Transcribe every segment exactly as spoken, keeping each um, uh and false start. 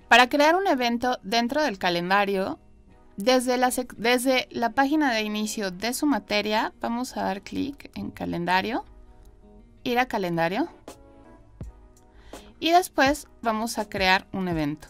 Para crear un evento dentro del calendario, desde la, desde la página de inicio de su materia, vamos a dar clic en calendario, ir a calendario y después vamos a crear un evento.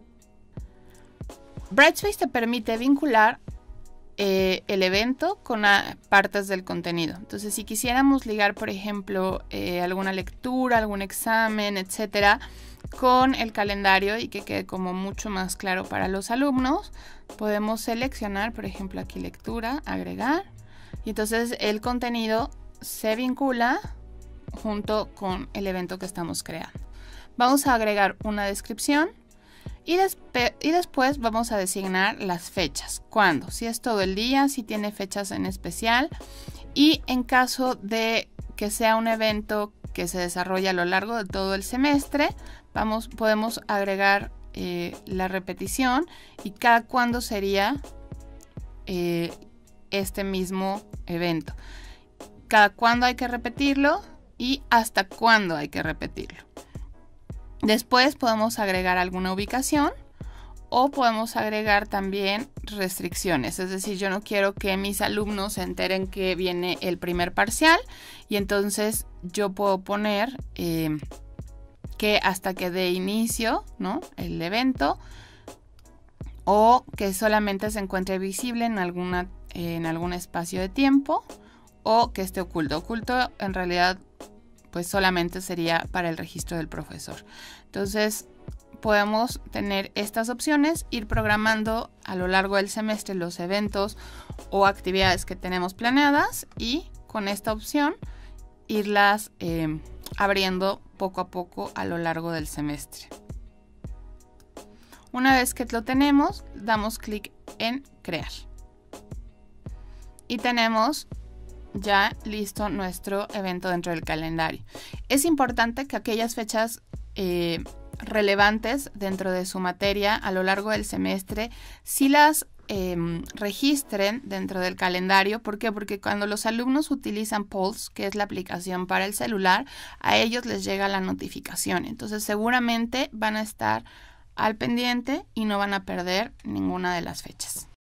Brightspace te permite vincular eh, el evento con a, partes del contenido. Entonces, si quisiéramos ligar, por ejemplo, eh, alguna lectura, algún examen, etcétera, con el calendario y que quede como mucho más claro para los alumnos, podemos seleccionar, por ejemplo, aquí lectura, agregar, y entonces el contenido se vincula junto con el evento que estamos creando. Vamos a agregar una descripción y, y después vamos a designar las fechas. ¿Cuándo? Si es todo el día, si tiene fechas en especial, y en caso de que sea un evento que se desarrolla a lo largo de todo el semestre, vamos, podemos agregar eh, la repetición y cada cuándo sería eh, este mismo evento. Cada cuándo hay que repetirlo y hasta cuándo hay que repetirlo. Después podemos agregar alguna ubicación o podemos agregar también restricciones. Es decir, yo no quiero que mis alumnos se enteren que viene el primer parcial y entonces yo puedo poner eh, que hasta que dé inicio, ¿no?, el evento, o que solamente se encuentre visible en, alguna, en algún espacio de tiempo, o que esté oculto. Oculto en realidad pues solamente sería para el registro del profesor. Entonces podemos tener estas opciones, ir programando a lo largo del semestre los eventos o actividades que tenemos planeadas y con esta opción irlas eh, abriendo poco a poco a lo largo del semestre. Una vez que lo tenemos, damos clic en crear y tenemos ya listo nuestro evento dentro del calendario. Es importante que aquellas fechas eh, relevantes dentro de su materia a lo largo del semestre sí las eh, registren dentro del calendario. ¿Por qué? Porque cuando los alumnos utilizan Pulse, que es la aplicación para el celular, a ellos les llega la notificación. Entonces seguramente van a estar al pendiente y no van a perder ninguna de las fechas.